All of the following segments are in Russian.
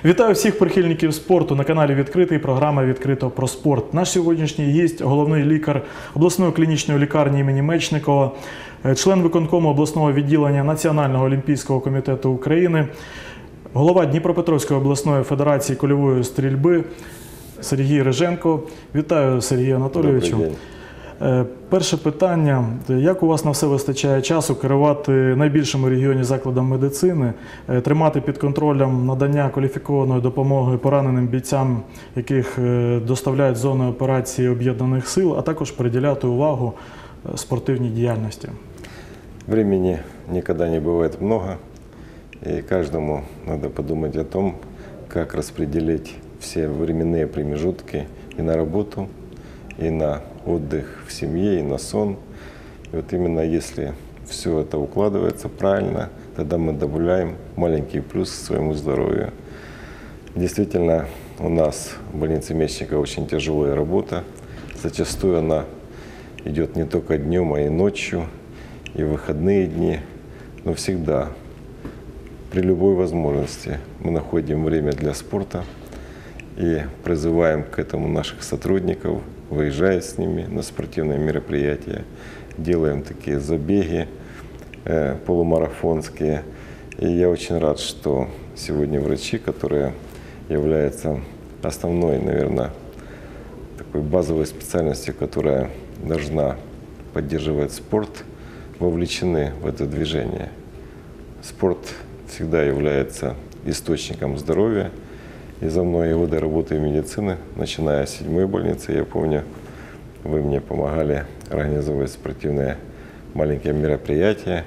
Вітаю всіх прихильників спорту на каналі «Відкритий», програма «Відкрито про спорт». Наш сьогоднішній гість – головний лікар обласної клінічної лікарні імені Мечникова, член виконкому обласного відділення Національного олімпійського комітету України, голова Дніпропетровської обласної федерації кульової стрільби Сергій Риженко. Вітаю, Сергій Анатолійовичу. Перше питання. Як у вас на все вистачає часу керувати найбільшим у регіоні закладом медицини, тримати під контролем надання кваліфікованої допомоги пораненим бійцям, яких доставляють з зони операції Об'єднаних сил, а також приділяти увагу спортивній діяльності? Времени никогда не бывает много, и каждому надо подумать о том, как распределить все временные промежутки и на работу, и на отдых в семье, и на сон. И вот именно если все это укладывается правильно, тогда мы добавляем маленький плюс к своему здоровью. Действительно, у нас в больнице Мечникова очень тяжелая работа. Зачастую она идет не только днем, а и ночью, и в выходные дни. Но всегда, при любой возможности, мы находим время для спорта и призываем к этому наших сотрудников, выезжая с ними на спортивные мероприятия, делаем такие забеги полумарафонские. И я очень рад, что сегодня врачи, которые являются основной, наверное, такой базовой специальностью, которая должна поддерживать спорт, вовлечены в это движение. Спорт всегда является источником здоровья. И за многие годы работы в медицине, начиная с 7-й больницы, я помню, вы мне помогали организовывать спортивные маленькие мероприятия.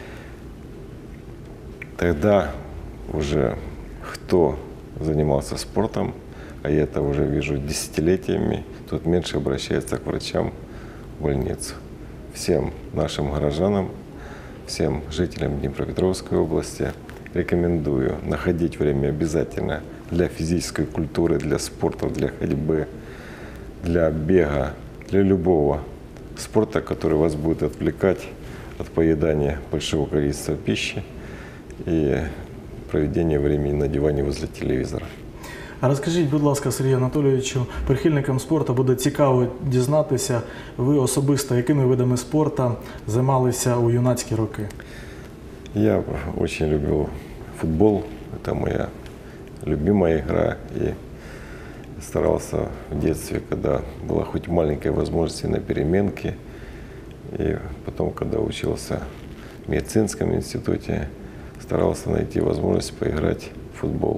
Тогда уже кто занимался спортом, а я это уже вижу десятилетиями, тот меньше обращается к врачам в больницу. Всем нашим горожанам, всем жителям Днепропетровской области рекомендую находить время обязательно для физической культуры, для спорта, для ходьбы, для бега, для любого спорта, который вас будет отвлекать от поедания большого количества пищи и проведения времени на диване возле телевизора. А розкажіть, будь ласка, Сергію Анатолійовичу, прихильникам спорту буде цікаво дізнатися, ви особисто якими видами спорту займалися у юнацькі роки? Я очень любил футбол, это моя любимая игра, и старался в детстве, когда была хоть маленькая возможность на переменке, и потом, когда учился в медицинском институте, старался найти возможность поиграть в футбол.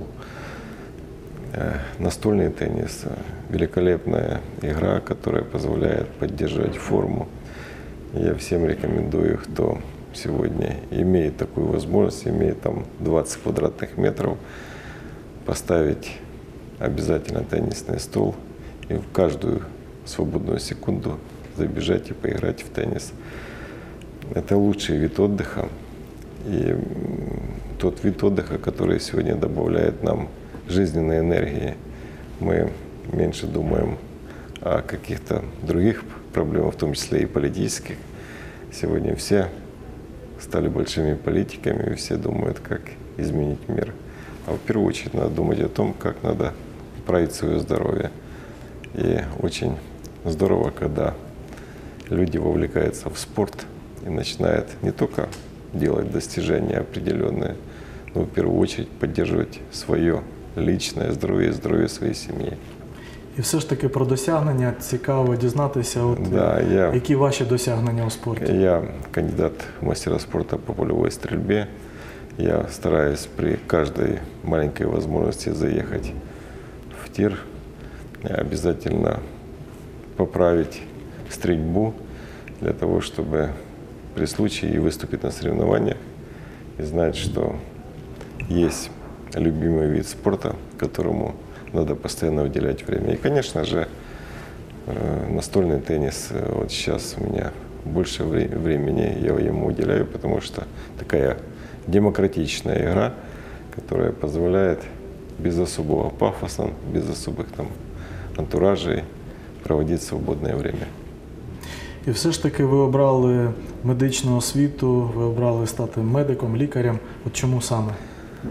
Настольный теннис – великолепная игра, которая позволяет поддерживать форму. Я всем рекомендую, кто сегодня имеет такую возможность, имеет там 20 квадратных метров, поставить обязательно теннисный стол и в каждую свободную секунду забежать и поиграть в теннис. Это лучший вид отдыха и тот вид отдыха, который сегодня добавляет нам жизненной энергии. Мы меньше думаем о каких-то других проблемах, в том числе и политических. Сегодня все стали большими политиками, и все думают, как изменить мир. А в первую очередь надо думать о том, как надо поправить свое здоровье. И очень здорово, когда люди вовлекаются в спорт и начинают не только делать достижения определенные, но в первую очередь поддерживать свое личное здоровье и здоровье своей семьи. І все ж таки про досягнення цікаво дізнатися, які ваші досягнення у спорті? Я кандидат в мастера спорта по пулевой стрельбе. Я стараюсь при каждой маленькой возможности заехать в тир, обязательно поправить стрельбу для того, чтобы при случае выступить на соревнованиях и знать, что есть любимый вид спорта, которому надо постоянно уделять время. И, конечно же, настольный теннис. Вот сейчас у меня больше времени я ему уделяю, потому что такая демократичная игра, которая позволяет без особого пафоса, без особых там антуражей проводить свободное время. І все ж таки ви обрали медичну освіту, ви обрали стати медиком, лікарем. От чому саме?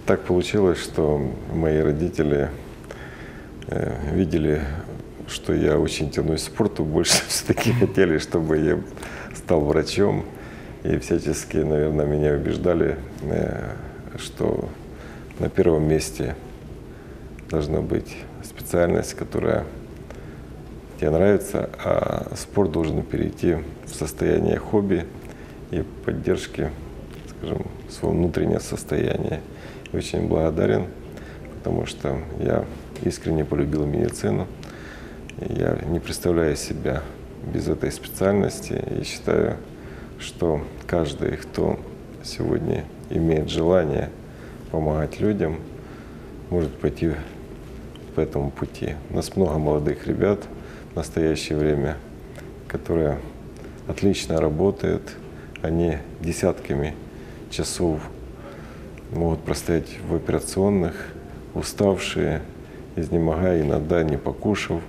Так получилось, что мои родители видели, что я очень тянусь к спорту, больше все-таки хотели, чтобы я стал врачом. И всячески, наверное, меня убеждали, что на первом месте должна быть специальность, которая тебе нравится, а спорт должен перейти в состояние хобби и поддержки, скажем, своего внутреннего состояния. И очень благодарен, потому что я искренне полюбил медицину. И я не представляю себя без этой специальности и считаю, что каждый, кто сегодня имеет желание помогать людям, может пойти по этому пути. У нас много молодых ребят в настоящее время, которые отлично работают. Они десятками часов могут простоять в операционных, уставшие, изнемогая, иногда не покушав.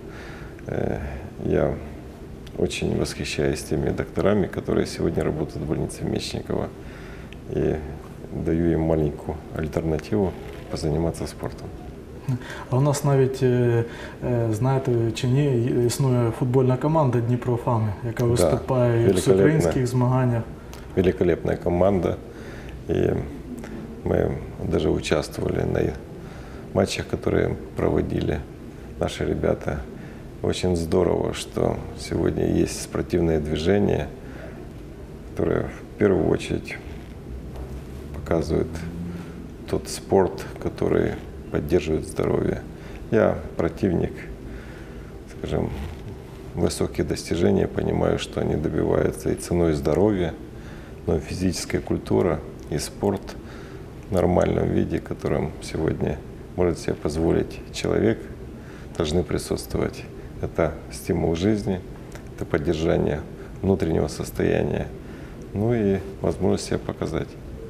Я очень восхищаюсь теми докторами, которые сегодня работают в больнице Мечникова, і даю їм маленьку альтернативу позаниматься спортом. А у нас навіть, знаєте чи ні, існує футбольна команда Дніпро Фами, яка виступає в всеукраїнських змаганнях. Великолепная команда. И мы даже участвовали на матчах, которые проводили наши ребята. Очень здорово, что сегодня есть спортивное движение, которое в первую очередь показывает тот спорт, который поддерживает здоровье. Я противник, скажем, высоких достижений, понимаю, что они добиваются и ценой здоровья, но и физическая культура и спорт в нормальном виде, которым сегодня может себе позволить человек, должны присутствовать. Это стимул жизни, это поддержание внутреннего состояния, ну и возможность себя показать.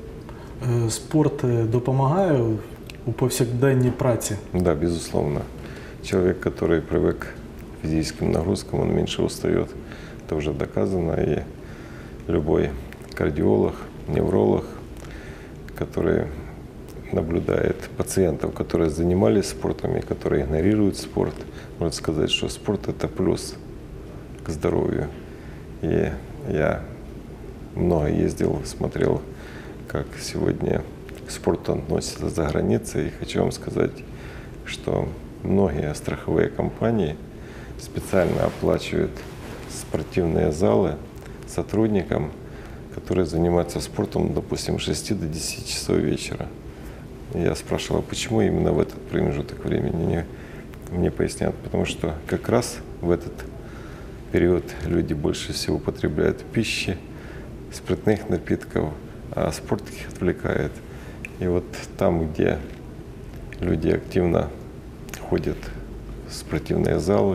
Спорт допомагає у повсякденній праці? Да, безусловно. Человек, который привык к физическим нагрузкам, он меньше устает. Это уже доказано. И любой кардиолог, невролог, который наблюдает пациентов, которые занимались спортом и которые игнорируют спорт, может сказать, что спорт – это плюс к здоровью. И я много ездил, смотрел, как сегодня к спорту относятся за границей. И хочу вам сказать, что многие страховые компании специально оплачивают спортивные залы сотрудникам, которые занимаются спортом, допустим, с 6 до 10 часов вечера. И я спрашивал, почему именно в этот промежуток времени. Мне пояснят, потому что как раз в этот период люди больше всего употребляют пищи, спиртных напитков, а спорт их отвлекает. И вот там, где люди активно ходят в спортивные залы,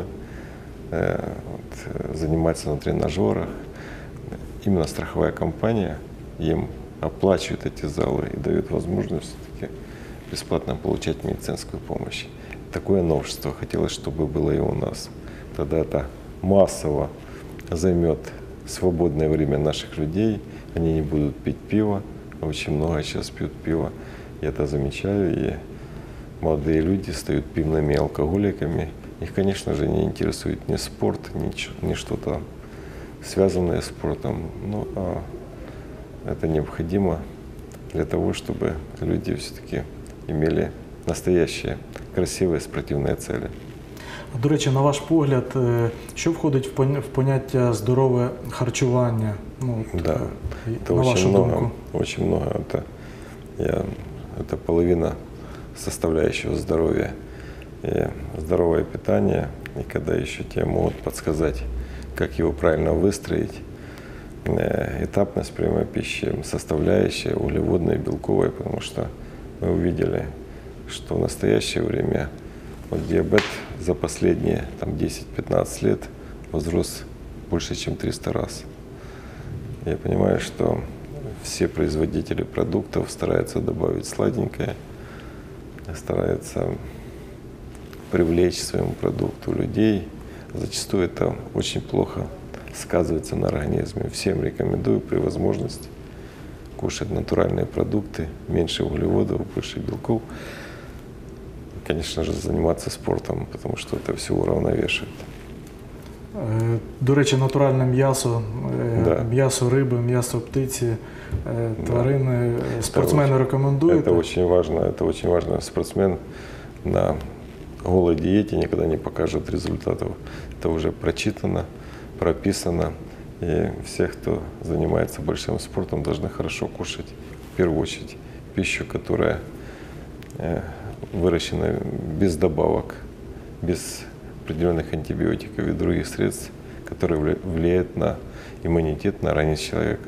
занимаются на тренажерах, именно страховая компания им оплачивает эти залы и дает возможность все-таки бесплатно получать медицинскую помощь. Такое новшество хотелось, чтобы было и у нас. Тогда это массово займет свободное время наших людей, они не будут пить пиво, очень много сейчас пьют пиво, я это замечаю, и молодые люди стают пивными алкоголиками. Их, конечно же, не интересует ни спорт, ни что-то связанное с спортом, но это необходимо для того, чтобы люди все-таки имели настоящие красиві спортивні цілі. До речі, на ваш погляд, що входить в поняття здорове харчування? Ну, да, это на очень вашу много, думку. очень много. Это половина составляющего здоровья. И здоровое питание, и когда еще тебе могут подсказать, как его правильно выстроить, этапность приема пищи, составляющая углеводная и белковая, потому что мы увидели, что в настоящее время вот диабет за последние 10-15 лет возрос больше, чем 300 раз. Я понимаю, что все производители продуктов стараются добавить сладенькое, стараются привлечь своему продукту людей. Зачастую это очень плохо сказывается на организме. Всем рекомендую при возможности кушать натуральные продукты, меньше углеводов, больше белков. Конечно же, заниматься спортом, потому что это все уравновешивает. До речі, натуральне м'ясо, Да. м'ясо риби, м'ясо птиці, тварини. Спортсмени Это рекомендуєте? очень важно. Это очень важно. Спортсмен на голой диете никогда не покажет результатов. Это уже прочитано, прописано. И все, кто занимается большим спортом, должны хорошо кушать. В первую очередь пищу, которая выращена без добавок, без определенных антибиотиков и других средств, которые влияют на иммунитет, на организм человека.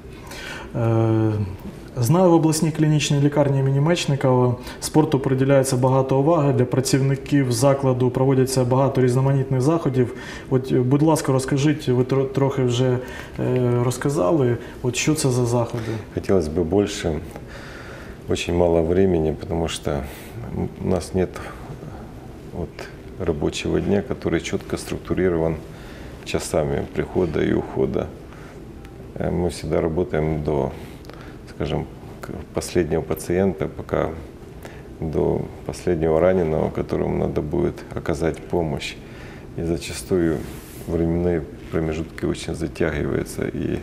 Знаю, в обласній клінічній лікарні імені Мечникова спорту приділяється багато уваги. Для працівників закладу проводяться багато різноманітних заходів. От, будь ласка, розкажіть, ви трохи вже розказали, от що це за заходи? Хотелось бы больше, очень мало времени, потому что у нас нет вот рабочего дня, который четко структурирован часами прихода и ухода. Мы всегда работаем до, скажем, последнего пациента, пока до последнего раненого, которому надо будет оказать помощь. И зачастую временные промежутки очень затягиваются, и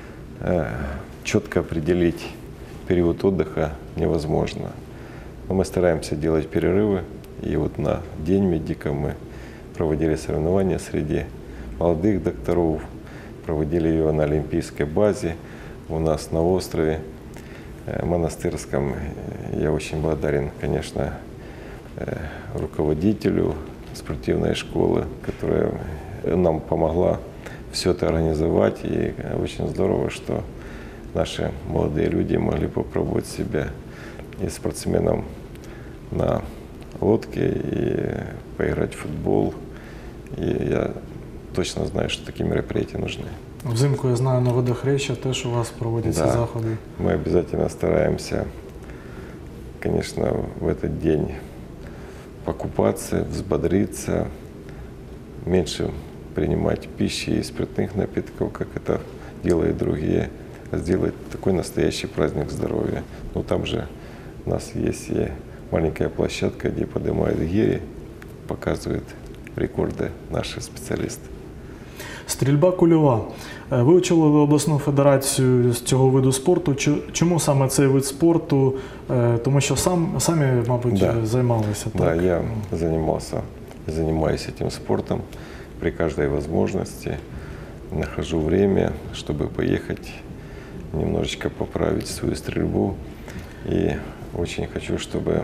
четко определить период отдыха невозможно. Но мы стараемся делать перерывы, и вот на День медика мы проводили соревнования среди молодых докторов, проводили ее на Олимпийской базе у нас на острове Монастырском. Я очень благодарен, конечно, руководителю спортивной школы, которая нам помогла все это организовать. И очень здорово, что наши молодые люди могли попробовать себя и спортсменом на лодке, и поиграть в футбол. И я точно знаю, что такие мероприятия нужны. Взимку, я знаю, на Водохреща теж у вас проводяться Да. заходи. Мы обязательно стараемся, конечно, в этот день покупаться, взбодриться, меньше принимать пищи и спиртных напитков, как это делают другие, а сделать такой настоящий праздник здоровья. Ну, там же у нас есть и маленькая площадка, где поднимают гири, показывают рекорды наши специалисты. Стрільба кульова. Ви очолили обласну федерацію з цього виду спорту. Чому саме цей вид спорту? Тому що самі, мабуть, Да. займалися, так? Да, я занимаюсь этим спортом при каждой возможности. Нахожу время, чтобы поехать, немножечко поправить свою стрельбу. И очень хочу, чтобы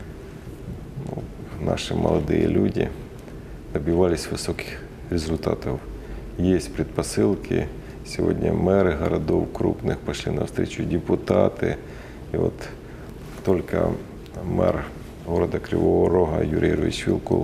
наши молодые люди добивались высоких результатов. Есть предпосылки. Сегодня мэры городов крупных пошли навстречу, депутаты. И вот только мэр города Кривого Рога Юрий Юрьевич Вилкул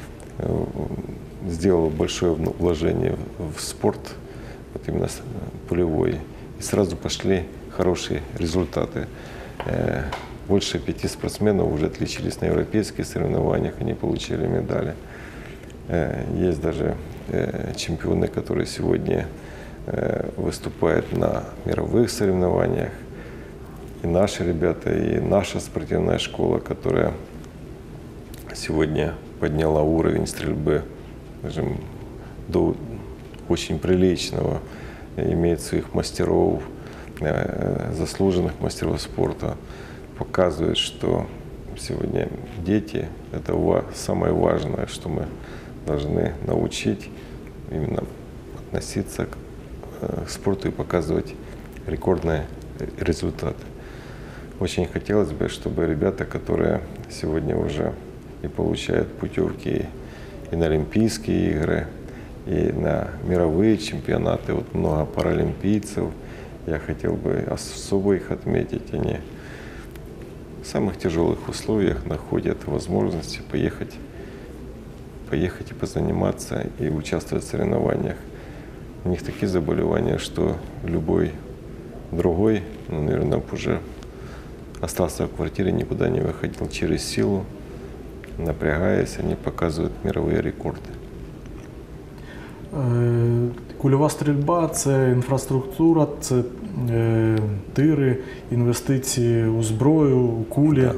сделал большое вложение в спорт, вот именно пулевой. И сразу пошли хорошие результаты. Больше 5 спортсменов уже отличились на европейских соревнованиях, они получили медали. Есть даже чемпионы, которые сегодня выступают на мировых соревнованиях. И наши ребята, и наша спортивная школа, которая сегодня подняла уровень стрельбы, скажем, до очень приличного, имеет своих мастеров, заслуженных мастеров спорта, показывает, что сегодня дети – это самое важное, что мы должны научить именно относиться к спорту и показывать рекордные результаты. Очень хотелось бы, чтобы ребята, которые сегодня уже и получают путевки и на Олимпийские игры, и на мировые чемпионаты, вот много паралимпийцев, я хотел бы особо их отметить, они в самых тяжелых условиях находят возможности поехать и позаниматься, и участвовать в соревнованиях. У них такие заболевания, что любой другой, наверное, уже остался в квартире, никуда не выходил, через силу, напрягаясь, они показывают мировые рекорды. Кульова стрільба – це інфраструктура, це тири, інвестиції у зброю, у кулі.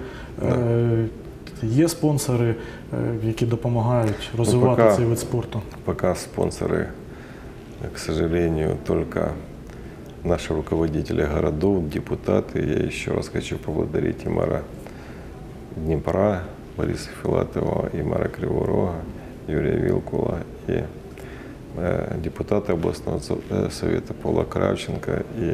Є спонсори, які допомагають розвивати цей вид спорту? Пока спонсоры, к сожалению, только наши руководители городов, депутаты. Я еще раз хочу поблагодарить и мэра Днепра Бориса Филатова, и мэра Кривого Рога Юрия Вилкула, и депутата областного совета Павла Кравченко, и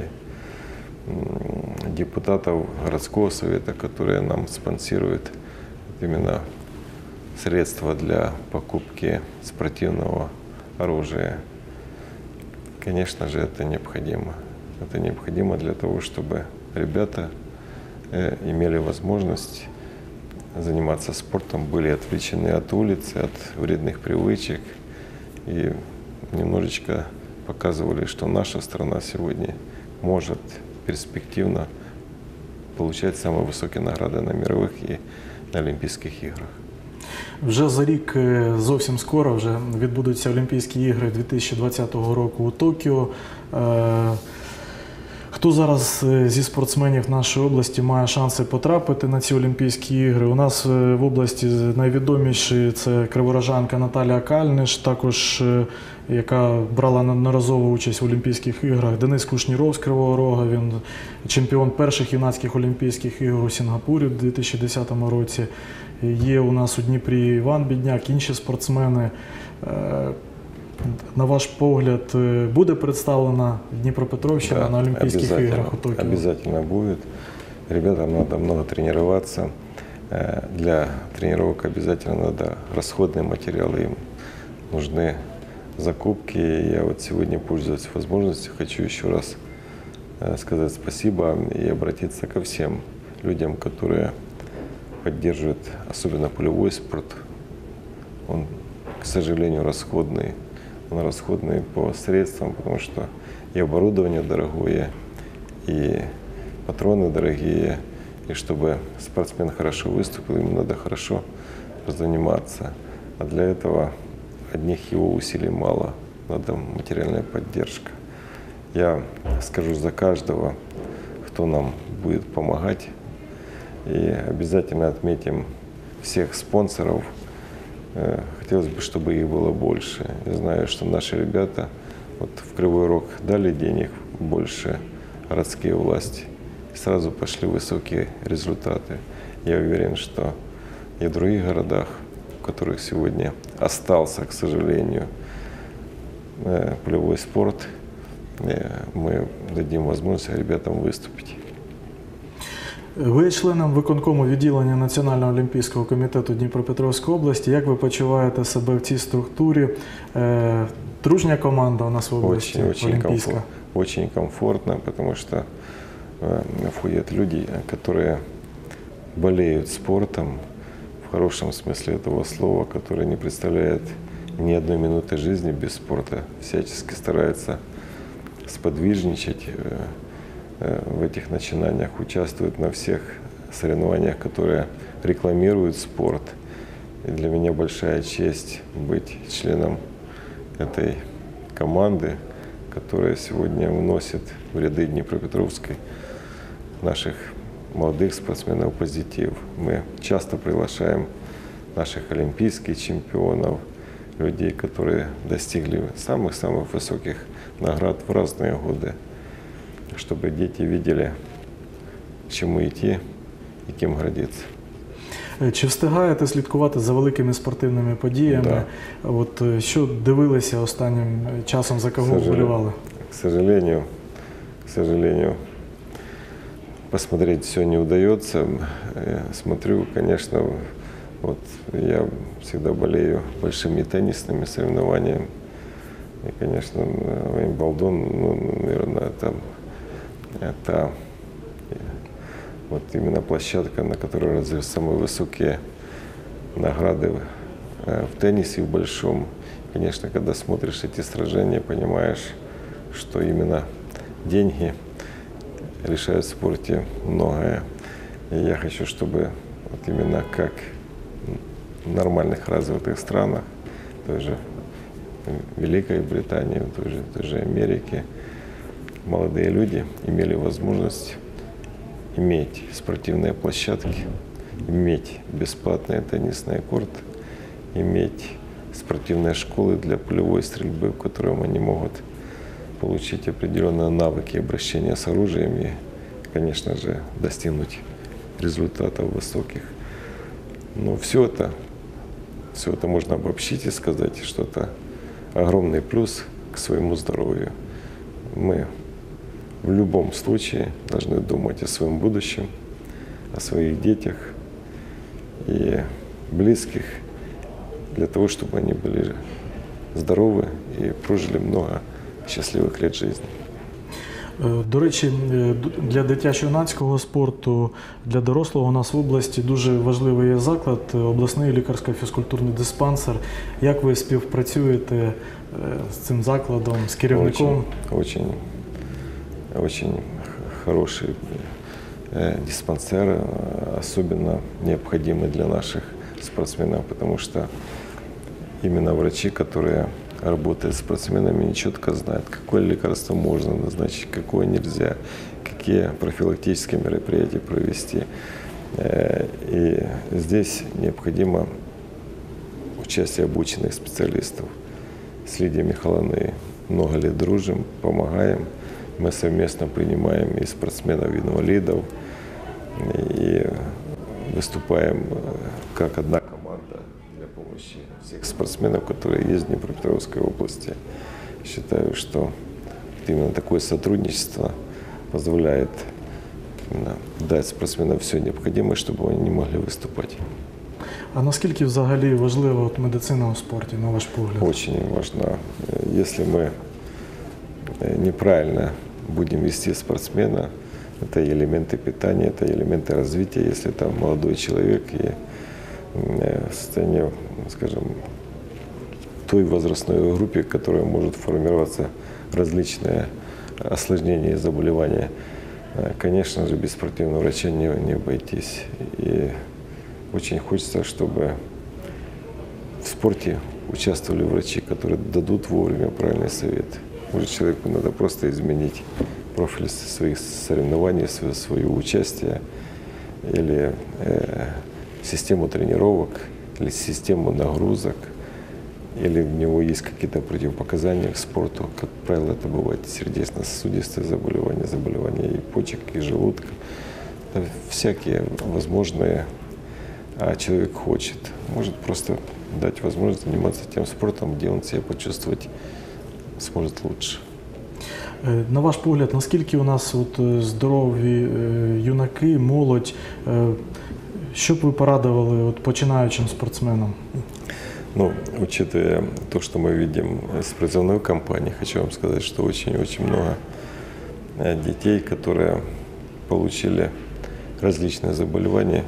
депутатов городского совета, которые нам спонсируют именно средства для покупки спортивного оружия. Конечно же, это необходимо. Это необходимо для того, чтобы ребята имели возможность заниматься спортом, были отвлечены от улицы, от вредных привычек и немножечко показывали, что наша страна сегодня может перспективно получать самые высокие награды на мировых и на Олимпийских играх. Вже за рік, зовсім скоро, вже відбудуться Олімпійські ігри 2020 року у Токіо. Хто зараз зі спортсменів нашої області має шанси потрапити на ці Олімпійські ігри? У нас в області найвідоміші – це криворожанка Наталія Кальниш, також яка брала неодноразову участь в Олімпійських іграх. Денис Кушніров з Кривого Рога, він чемпіон перших юнацьких Олімпійських ігор у Сінгапурі в 2010 році. Є у нас у Дніпрі Іван Бідняк, інші спортсмени. На ваш погляд, буде представлена Дніпропетровщина на Олимпийских играх у Токио? Обязательно будет. Ребятам надо много тренироваться. Для тренировок обязательно надо расходные материалы, им нужны закупки. Я вот сегодня, пользуясь возможностью, хочу еще раз сказать спасибо и обратиться ко всем людям, которые поддерживают, особенно полевой спорт. Он, к сожалению, расходный. Он расходный по средствам, потому что и оборудование дорогое, и патроны дорогие. И чтобы спортсмен хорошо выступил, ему надо хорошо заниматься. А для этого одних его усилий мало, надо материальная поддержка. Я скажу за каждого, кто нам будет помогать. И обязательно отметим всех спонсоров. Хотелось бы, чтобы их было больше. Я знаю, что наши ребята вот в Кривой Рог дали денег больше, городские власти, и сразу пошли высокие результаты. Я уверен, что и в других городах, в которых сегодня остался, к сожалению, полевой спорт, мы дадим возможность ребятам выступить. Ви є членом виконкому відділення Національного олімпійського комітету Дніпропетровської області. Як ви почуваєте себе в цій структурі? Дружня команда у нас в области олимпийская. Очень комфортно, потому что входят люди, которые болеют спортом в хорошем смысле этого слова, которые не представляют ни одной минуты жизни без спорта, всячески стараются сподвижничать в этих начинаниях, участвуют на всех соревнованиях, которые рекламируют спорт. И для меня большая честь быть членом этой команды, которая сегодня вносит в ряды Днепропетровской наших молодых спортсменов позитив. Мы часто приглашаем наших олимпийских чемпионов, людей, которые достигли самых-самых высоких наград в разные годы, чтобы дети видели, к чему идти и кем гордиться. Чи встигаєте слідкувати за великими спортивними подіями? Да. От що дивилися останнім часом, за кого вболівали? К сожалению, посмотреть все не удается. Смотрю, конечно, вот я всегда болею большими теннисными соревнованиями. И, конечно, Уимблдон, наверное, это вот именно площадка, на которой раздаются самые высокие награды в теннисе, в большом. Конечно, когда смотришь эти сражения, понимаешь, что именно деньги решают в спорте многое. И я хочу, чтобы вот именно как в нормальных развитых странах, той же Великой Британии, той же Америке, молодые люди имели возможность иметь спортивные площадки, иметь бесплатные теннисные корты, иметь спортивные школы для полевой стрельбы, в котором они могут получить определенные навыки обращения с оружием и, конечно же, достигнуть результатов высоких. Но все это можно обобщить и сказать, что это огромный плюс к своему здоровью. Мы в любом случае должны думать о своем будущем, о своих детях и близких, для того, чтобы они были здоровы и прожили много щасливих лет жизни. До речі, для дитячо-юнацького спорту, для дорослого у нас в області дуже важливий є заклад, обласний лікарсько-фізкультурний диспансер. Як ви співпрацюєте з цим закладом, з керівником? Очень хороший диспансер, особенно необходимый для наших спортсменов, потому что именно врачи, которые работают с спортсменами, они четко знают, какое лекарство можно назначить, какое нельзя, какие профилактические мероприятия провести. И здесь необходимо участие обученных специалистов. С Лидией Михайловной много лет дружим, помогаем. Мы совместно принимаем и спортсменов-инвалидов, и выступаем как одна команда для помощи всех спортсменов, которые есть в Днепропетровской области. Считаю, что именно такое сотрудничество позволяет дать спортсменам все необходимое, чтобы они могли выступать. А наскільки взагалі важлива медицина у спорті, на ваш погляд? Очень важна. Если мы неправильно будем вести спортсмена, это и элементы питания, это и элементы развития. Если там молодой человек и в состоянии, скажем, той возрастной группе, в которой может формироваться различные осложнения и заболевания, конечно же, без спортивного врача не обойтись. И очень хочется, чтобы в спорте участвовали врачи, которые дадут вовремя правильный совет. Может, человеку надо просто изменить профиль своих соревнований, свое участие, или систему тренировок, или систему нагрузок, или у него есть какие-то противопоказания к спорту. Как правило, это бывает сердечно-сосудистые заболевания, заболевания и почек, и желудка. Это всякие возможные. А человек хочет, может просто дать возможность заниматься тем спортом, где он себя почувствовать сможет лучше. На ваш погляд, наскільки у нас здорові юнаки, молодь, що б ви порадували починаючим спортсменам? Ну, учитывая то, что мы видим с призывной кампанией, хочу вам сказать, что очень-очень много детей, которые получили различные заболевания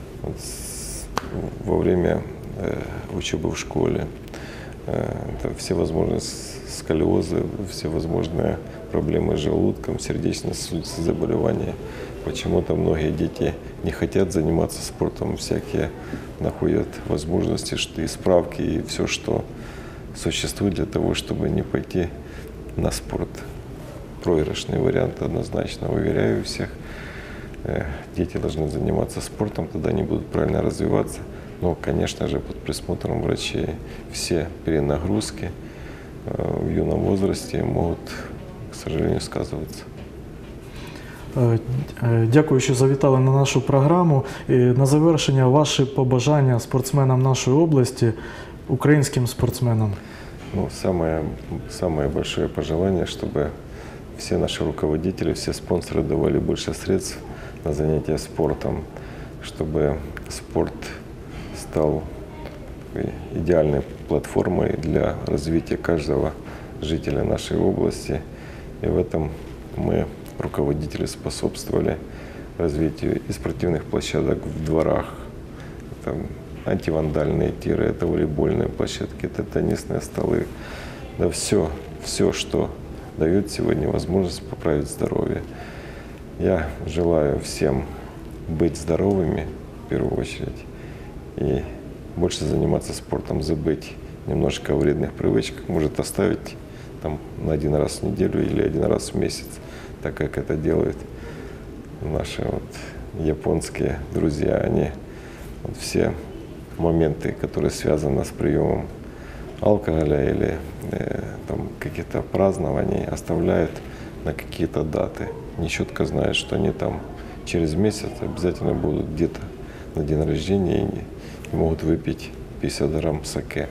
во время учебы в школе. Это всевозможные сколиозы, всевозможные проблемы с желудком, сердечно-сосудистые заболевания. Почему-то многие дети не хотят заниматься спортом, всякие находят возможности, и справки, и все, что существует для того, чтобы не пойти на спорт. Проигрышный вариант однозначно, уверяю всех. Дети должны заниматься спортом, тогда они будут правильно развиваться. Но, конечно же, под присмотром врачей. Все перенагрузки в юном возрасте могут, к сожалению, сказываться. Дякую, що завітали на нашу програму. І на завершення ваші побажання спортсменам нашої області, українським спортсменам. Ну, самое большое пожелание, чтобы все наши руководители, все спонсоры давали больше средств на занятия спортом, чтобы спорт стал идеальной платформой для развития каждого жителя нашей области. И в этом мы, руководители, способствовали развитию и спортивных площадок в дворах. Это антивандальные тиры, это волейбольные площадки, это теннисные столы. Да все, что дает сегодня возможность поправить здоровье. Я желаю всем быть здоровыми в первую очередь и больше заниматься спортом, забыть немножко о вредных привычках, может оставить там на один раз в неделю или один раз в месяц. так как это делают наши вот японские друзья. Они вот все моменты, которые связаны с приемом алкоголя или там какие-то празднования, оставляют на какие-то даты. Не четко знают, что они там через месяц обязательно будут где-то на день рождения и могут выпить 50 грамм саке.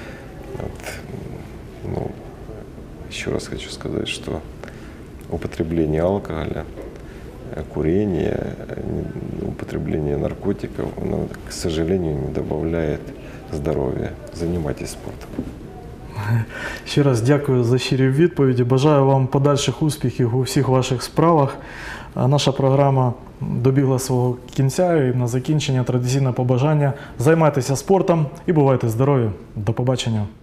Вот. Ну, еще раз хочу сказать, что употребление алкоголя, курение, употребление наркотиков, оно, к сожалению, не добавляет здоров'я. Занимайтесь спортом. Ще раз дякую за щирі відповіді. Бажаю вам подальших успіхів у всіх ваших справах. Наша програма добігла свого кінця і на закінчення традиційне побажання. Займайтеся спортом і бувайте здорові. До побачення.